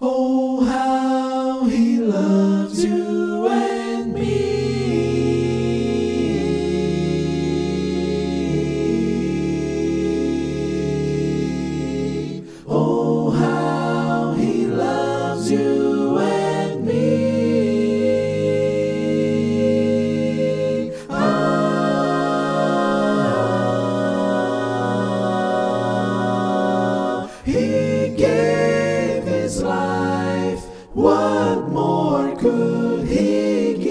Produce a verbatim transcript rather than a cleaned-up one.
Oh, how he loves you and me. Oh, how he loves you and me. Ah, he gave his life. What more could he